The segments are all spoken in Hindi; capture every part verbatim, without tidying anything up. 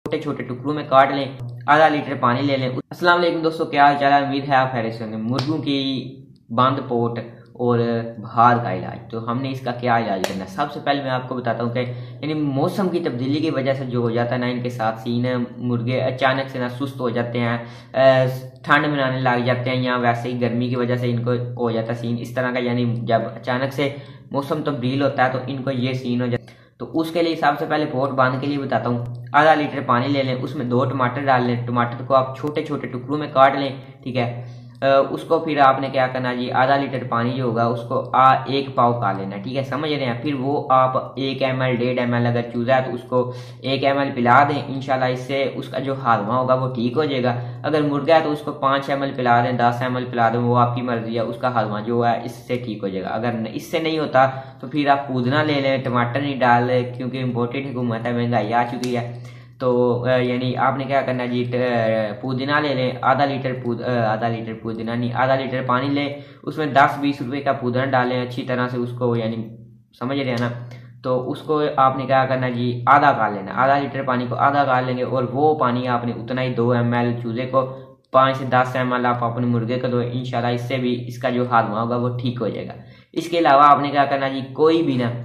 छोटे छोटे टुकड़ों में काट लें, आधा लीटर पानी ले लें। अस्सलाम वालेकुम दोस्तों, क्या हाल चाल है? उम्मीद है आप खैरियत से होंगे। मुर्गों की बंद पोट और भार का इलाज, तो हमने इसका क्या इलाज करना है। सबसे पहले मैं आपको बताता हूँ कि यानी मौसम की तब्दीली की वजह से जो हो जाता है ना, इनके साथ सीन मुर्गे अचानक से ना सुस्त हो जाते हैं, ठंड में आने लग जाते हैं, या वैसे ही गर्मी की वजह से इनको हो जाता है सीन इस तरह का। यानी जब अचानक से मौसम तब्दील होता है तो इनको ये सीन हो जाता है। तो उसके लिए सबसे पहले पोट बांध के लिए बताता हूँ। आधा लीटर पानी ले लें, उसमें दो टमाटर डाल लें। टमाटर को आप छोटे छोटे टुकड़ों में काट लें, ठीक है। उसको फिर आपने क्या करना जी, आधा लीटर पानी जो होगा उसको आ एक पाव का लेना, ठीक है, समझ रहे हैं। फिर वो आप एक एम एल डेढ़ एम एल अगर चूजा है तो उसको एक एम एल पिला दें। इंशाल्लाह इससे उसका जो हालमा होगा वो ठीक हो जाएगा। अगर मुर्गा है तो उसको पाँच एम एल पिला दें, दस एम एल पिला दें, वो आपकी मर्जी है, उसका हालमा जो है इससे ठीक हो जाएगा। अगर इससे नहीं होता तो फिर आप पुदीना ले लें, टमाटर नहीं डाल लें, क्योंकि इम्पोर्टेड हुकूमत है, महंगाई आ चुकी है। तो यानी आपने क्या करना जी, पुदीना ले लें, आधा लीटर पुद आधा लीटर पुदीना नहीं आधा लीटर पानी लें, उसमें दस बीस रुपए का पुदीना डालें अच्छी तरह से उसको, यानी समझ रहे हैं ना। तो उसको आपने क्या करना जी, आधा कर लेना, आधा लीटर पानी को आधा कर लेंगे, और वो पानी आपने उतना ही दो एम एल चूजे को, पाँच से दस एम एल आप अपने मुर्गे को दो। इंशाल्लाह इससे भी इसका जो हादमा होगा वो ठीक हो जाएगा। इसके अलावा आपने क्या करना जी, कोई भी ना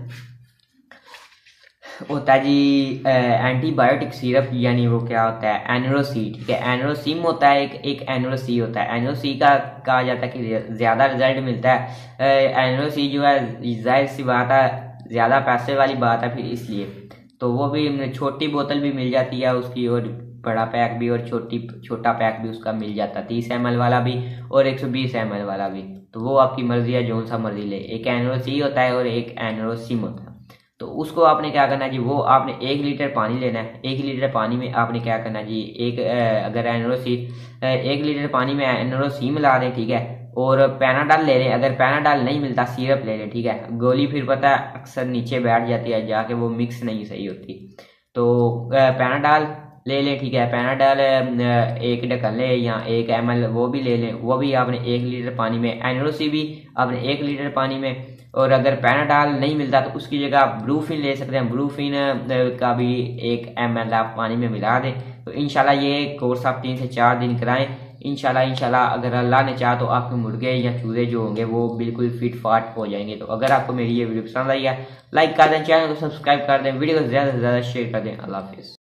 होता है जी एंटीबायोटिक सिरप, यानी वो क्या होता है, एनरोसी, ठीक है। एनरोसिम होता है एक एक एनरोसी होता है। एनरोसी का कहा जाता है कि ज़्यादा रिजल्ट मिलता है। एनरोसी जो है जाहिर सी बात है ज़्यादा पैसे वाली बात है, फिर इसलिए तो वो भी छोटी बोतल भी मिल जाती है उसकी, और बड़ा पैक भी, और छोटी छोटा पैक भी उसका मिल जाता है, तीस एम एल वाला भी और एक सौ बीस एम एल वाला भी। तो वो आपकी मर्जी है, जो सा मर्जी ले। एक एनरोसी होता है और एक एनरोसिम होता है। तो उसको आपने क्या करना जी, वो आपने एक लीटर पानी लेना है। एक लीटर पानी में आपने क्या करना जी, एक अगर एनरोसी एक लीटर पानी में एनरोसी मिला दें, ठीक है। और पैनाडाल ले लें, अगर पैनाडाल नहीं मिलता सिरप ले लें, ठीक है। गोली फिर पता है अक्सर नीचे बैठ जाती है जाके, वो मिक्स नहीं सही होती। तो पैनाडाल ले लें, ठीक है। पैनाडाल एक ढक्कन ले, या एक एम एल वो भी ले लें, वो भी आपने एक लीटर पानी में। एनरोसी भी आपने एक लीटर पानी में। और अगर पैनाडाल नहीं मिलता तो उसकी जगह आप ब्रूफिन ले सकते हैं। ब्रूफिन का भी एक एम एल आप पानी में मिला दें। तो इंशाल्लाह ये कोर्स आप तीन से चार दिन कराएं। इंशाल्लाह इंशाल्लाह अगर अल्लाह ने चाहा तो आपके मुर्गे या चूजे जो होंगे वो बिल्कुल फिट फाट हो जाएंगे। तो अगर आपको मेरी ये वीडियो पसंद आई है, लाइक कर दें, चैनल को सब्सक्राइब कर दें, वीडियो को ज़्यादा से ज़्यादा शेयर कर दें। अल्लाह हाफिज़।